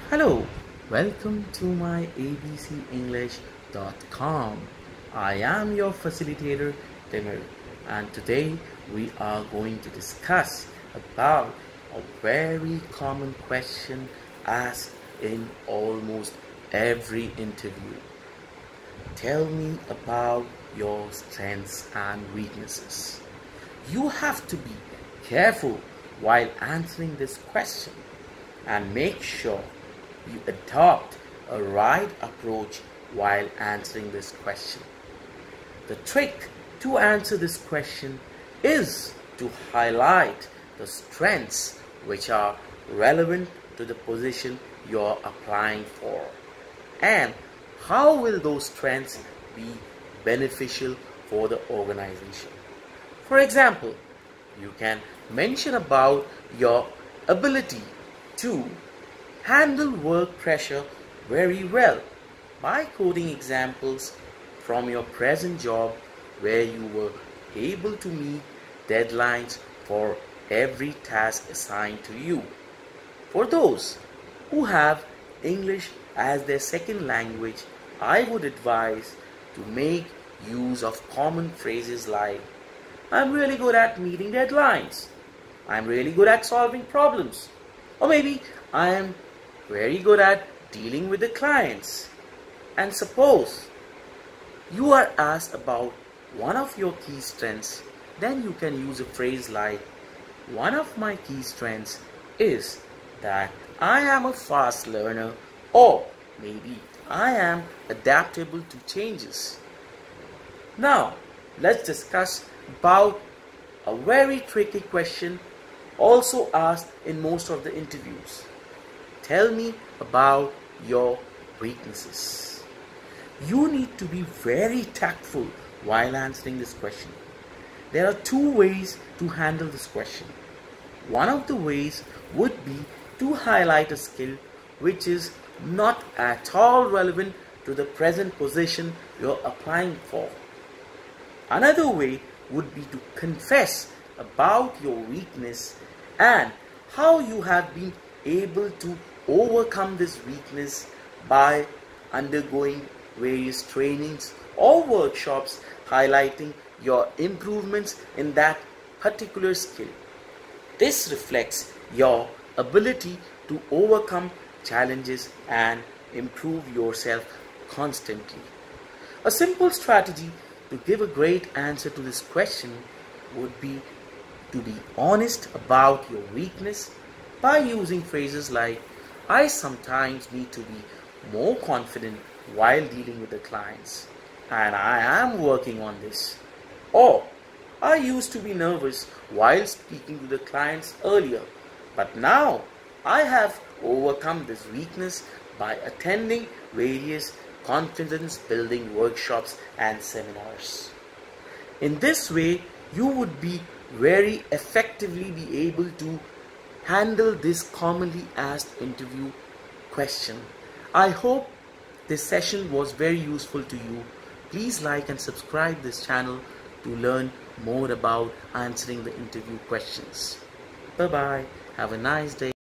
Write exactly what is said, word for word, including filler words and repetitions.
Hello, welcome to my a b c english dot com. I am your facilitator Timur, and today we are going to discuss about a very common question asked in almost every interview. Tell me about your strengths and weaknesses. You have to be careful while answering this question and make sure you adopt a right approach while answering this question. The trick to answer this question is to highlight the strengths which are relevant to the position you're applying for, and how will those strengths be beneficial for the organization. For example, you can mention about your ability to handle work pressure very well by quoting examples from your present job where you were able to meet deadlines for every task assigned to you. For those who have English as their second language, I would advise to make use of common phrases like, I'm really good at meeting deadlines, I'm really good at solving problems, or maybe I am very good at dealing with the clients. And suppose you are asked about one of your key strengths, then you can use a phrase like, one of my key strengths is that I am a fast learner, or maybe I am adaptable to changes. Now let's discuss about a very tricky question also asked in most of the interviews. Tell me about your weaknesses. You need to be very tactful while answering this question. There are two ways to handle this question. One of the ways would be to highlight a skill which is not at all relevant to the present position you're applying for. Another way would be to confess about your weakness and how you have been able to overcome this weakness by undergoing various trainings or workshops highlighting your improvements in that particular skill. This reflects your ability to overcome challenges and improve yourself constantly. A simple strategy to give a great answer to this question would be to be honest about your weakness by using phrases like, I sometimes need to be more confident while dealing with the clients, and I am working on this. Or, I used to be nervous while speaking to the clients earlier, but now I have overcome this weakness by attending various confidence building workshops and seminars. In this way, you would be very effectively be able to handle this commonly asked interview question. I hope this session was very useful to you. Please like and subscribe this channel to learn more about answering the interview questions. Bye bye. Have a nice day.